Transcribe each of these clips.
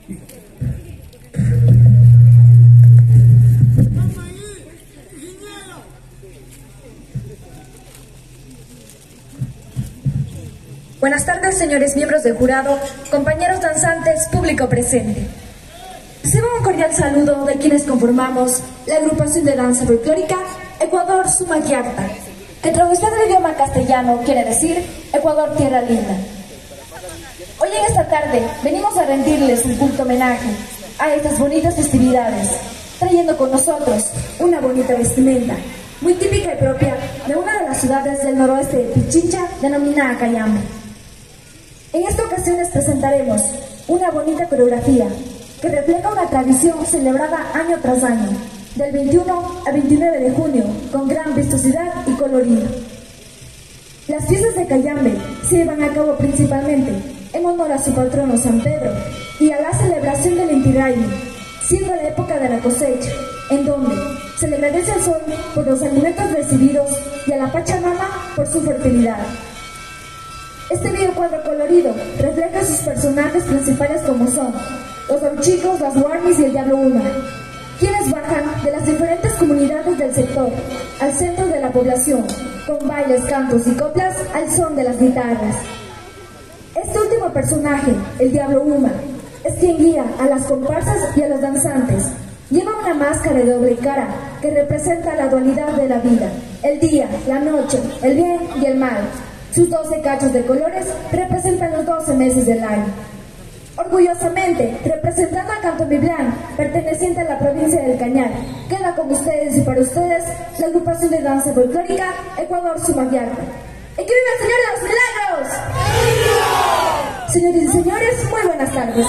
Buenas tardes, señores miembros del jurado, compañeros danzantes, público presente. Reciban un cordial saludo de quienes conformamos la agrupación de danza folclórica Ecuador Sumayacta, que traducido al idioma castellano quiere decir Ecuador Tierra Linda. Hoy en esta tarde venimos a rendirles un culto homenaje a estas bonitas festividades, trayendo con nosotros una bonita vestimenta, muy típica y propia de una de las ciudades del noroeste de Pichincha, denominada Cayambe. En esta ocasión les presentaremos una bonita coreografía que refleja una tradición celebrada año tras año, del 21 al 29 de junio, con gran vistosidad y colorido. Las fiestas de Cayambe se llevan a cabo principalmente en honor a su patrono San Pedro y a la celebración del Inti Raymi, siendo la época de la cosecha, en donde se le agradece al sol por los alimentos recibidos y a la Pachamama por su fertilidad. Este bello cuadro colorido refleja sus personajes principales como son los Gauchicos, las Guarnis y el Diablo Uma, quienes bajan de las diferentes comunidades del sector al centro de la población, con bailes, cantos y coplas al son de las guitarras. Este último personaje, el Diablo Uma, es quien guía a las comparsas y a los danzantes. Lleva una máscara de doble cara que representa la dualidad de la vida, el día, la noche, el bien y el mal. Sus 12 cachos de colores representan los 12 meses del año. Orgullosamente, representando a Canto Miblán, perteneciente a la provincia del Cañar, queda con ustedes y para ustedes la agrupación de danza folclórica Ecuador Sumayacta. ¡Y que viva el Señor de los Milagros! Señores y señores, muy buenas tardes.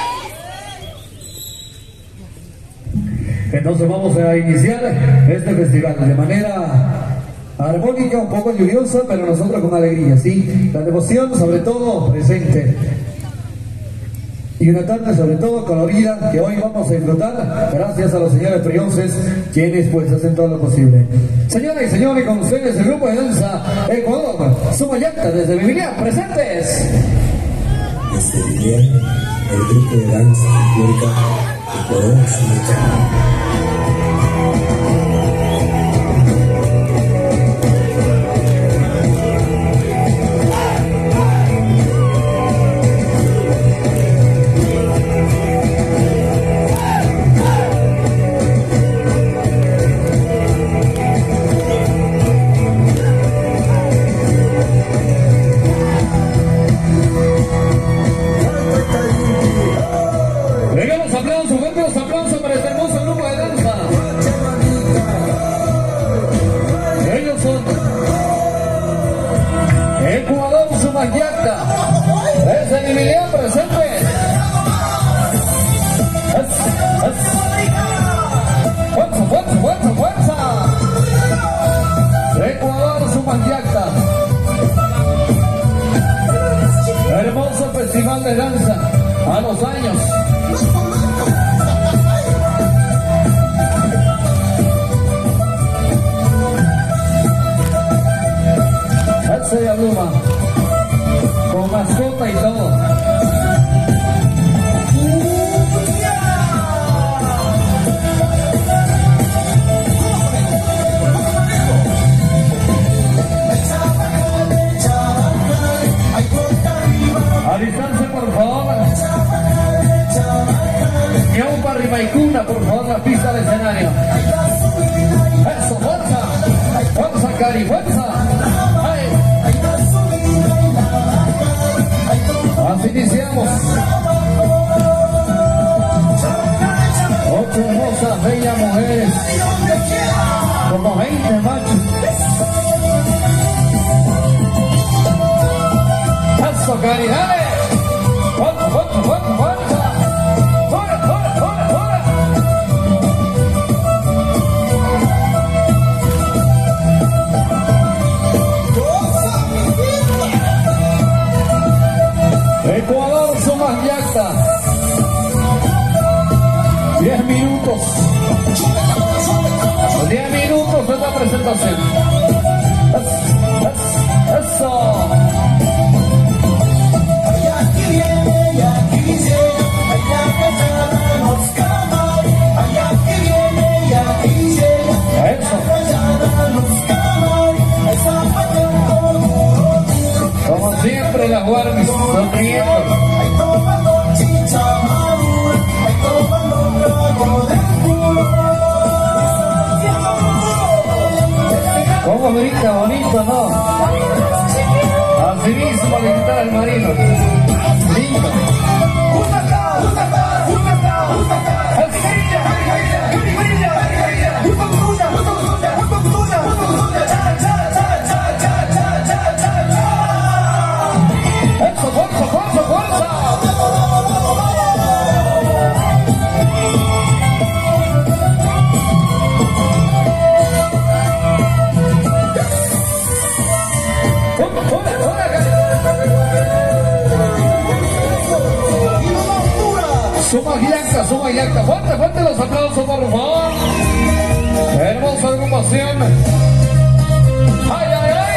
Entonces vamos a iniciar este festival de manera armónica, un poco lluviosa, pero nosotros con alegría, ¿sí? La devoción sobre todo presente. Y una tarde sobre todo colorida que hoy vamos a disfrutar gracias a los señores Prionces, quienes pues hacen todo lo posible. Señoras y señores, con ustedes el grupo de danza Ecuador Sumayacta desde Biblián, presentes. Desde Biblián, el grupo de danza folclórica Ecuador Sumayacta. Aplausos para este hermoso grupo de danza. Ellos son Ecuador Sumayacta desde Biblián, presente. Fuerza. Ecuador Sumayacta. Hermoso festival de danza a los años. Se Aluma, con mascota y todo. Alistarse por favor. Ñaupa Rimaicuna, por favor, la pista del escenario. Eso, fuerza, Cari, fuerza. Así iniciamos. 8 hermosas, bellas mujeres, como 20 machos. Eso, Cari, dale. Fuerza. Ecuador Sumayacta. 10 minutos. 10 minutos de la presentación. Eso. Y aquí viene, y aquí llega, Suma y acta. Fuerte, fuerte los aplausos, por favor. Hermosa agrupación. ¡Ay, ay, ay!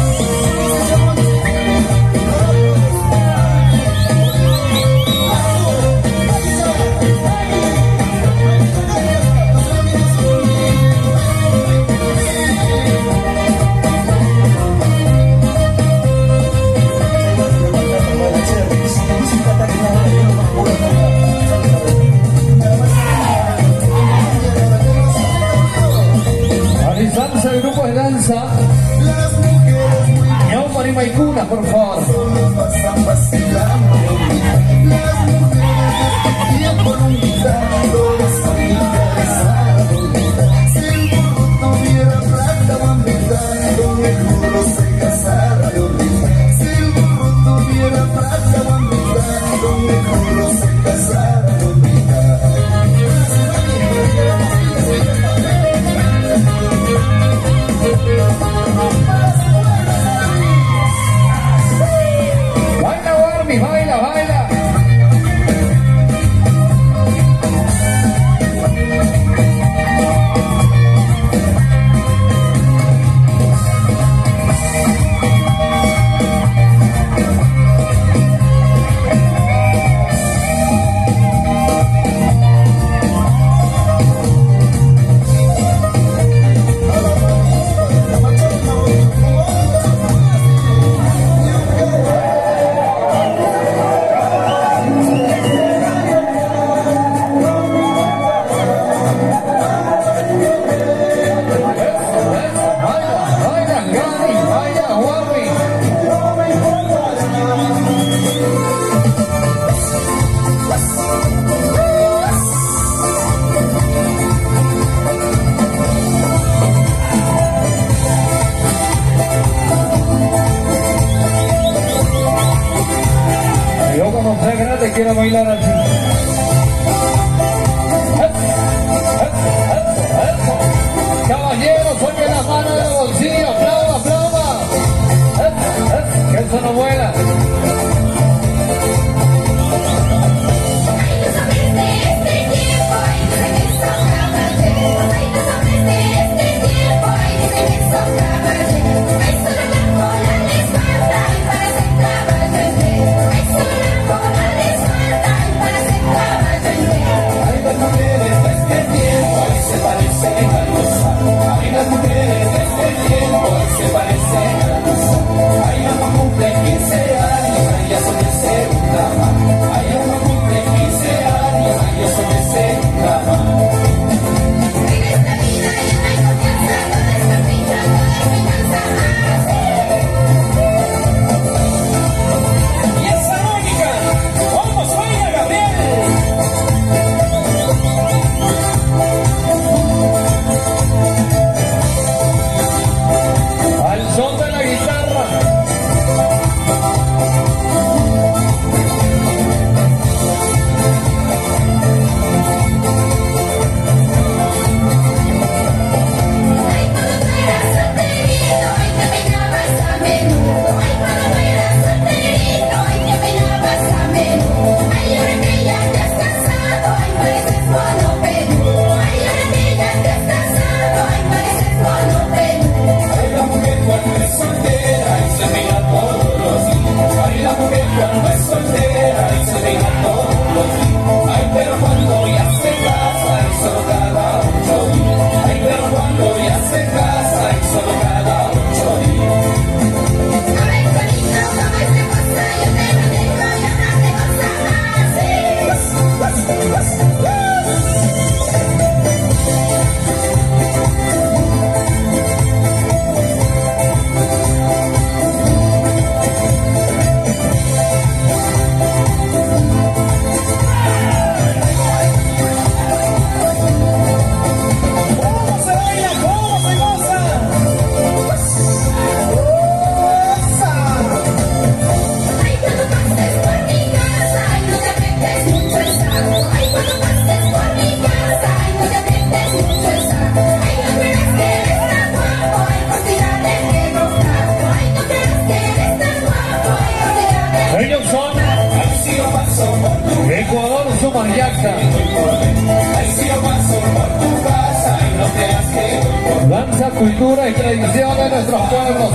Danza, el grupo de danza. Ñaupa y Maicuna, por favor. Baila, baila. Quiero bailar así. Caballeros, suelten las manos del bolsillo, aplauda, aplauda. Que eso no vuela. Hay una cumple 15 años. Sumayacta. Danza, cultura y tradición de nuestros pueblos.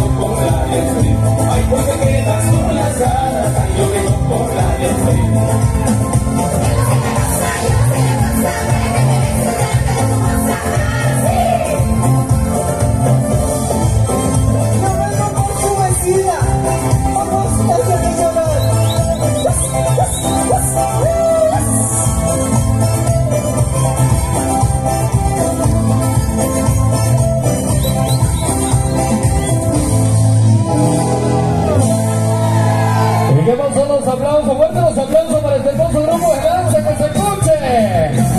Los aplausos, fuertes los aplausos para este hermoso grupo de danza, que se escuche.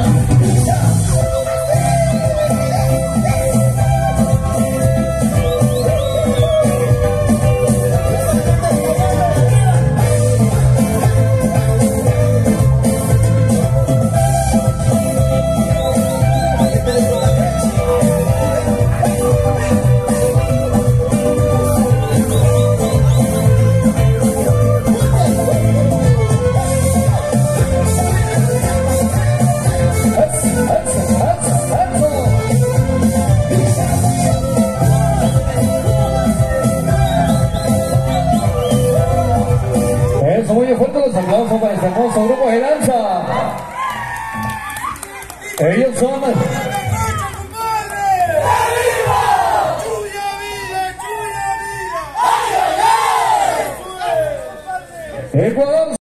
Muy fuerte los aplausos para este hermoso grupo de danza. Ellos son Ecuador.